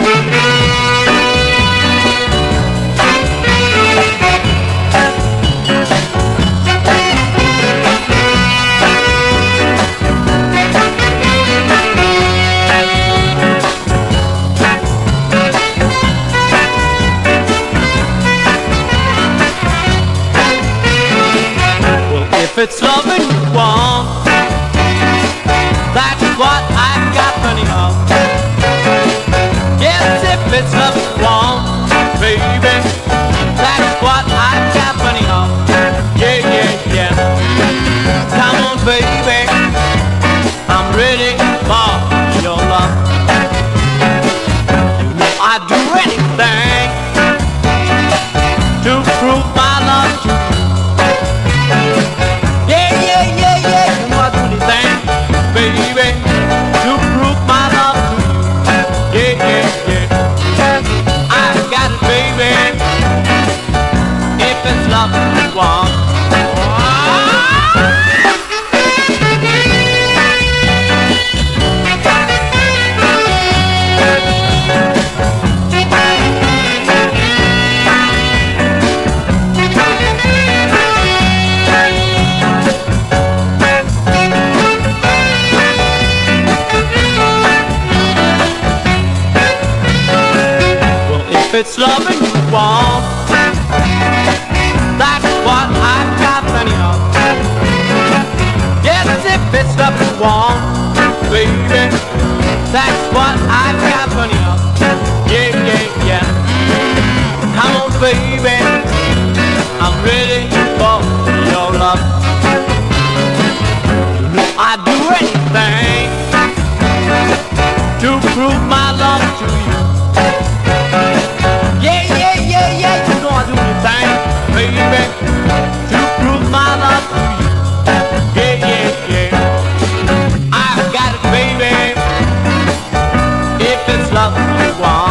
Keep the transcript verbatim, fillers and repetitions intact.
If it's loving you want, that's what I've got plenty of. Yes, if it's loving you want, baby, that's what I've got plenty of. Yeah, yeah, yeah. Come on, baby, I'm ready for your love. You know I'd do anything to prove my love to you. Baby, to prove my love to you. Yeah, yeah, yeah. I got it, baby. If it's love you want. If it's loving you want, that's what I've got plenty of. Yes, if it's loving you want, baby, that's what I've got plenty of. Yeah, yeah, yeah. Come on, baby, I'm ready for your love. You know I'd do anything to prove my love to you. Baby, to prove my love to you. Yeah, yeah, yeah. I've got it, baby. If it's love you want.